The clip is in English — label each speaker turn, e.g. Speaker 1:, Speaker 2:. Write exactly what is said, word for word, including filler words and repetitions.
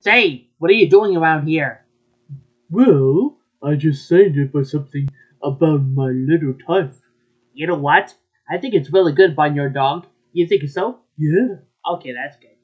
Speaker 1: Say, what are you doing around here?
Speaker 2: Well, I just signed it for something about my little type.
Speaker 1: You know what? I think it's really good by your dog. You think so?
Speaker 2: Yeah.
Speaker 1: Okay, that's good.